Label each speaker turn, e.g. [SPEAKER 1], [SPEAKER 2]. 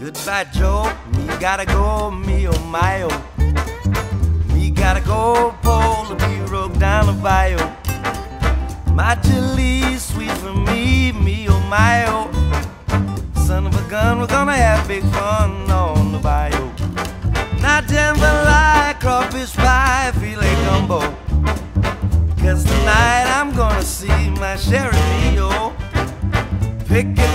[SPEAKER 1] Goodbye, Joe. Me gotta go, me oh my oh. Me gotta go, pull the pirogue down the bayou. My chili's sweet for me, me oh my oh. Son of a gun, we're gonna have big fun on the bayou. Not jambalaya, crawfish pie, filet gumbo. 'Cause tonight I'm gonna see my Sherry Rio. Picking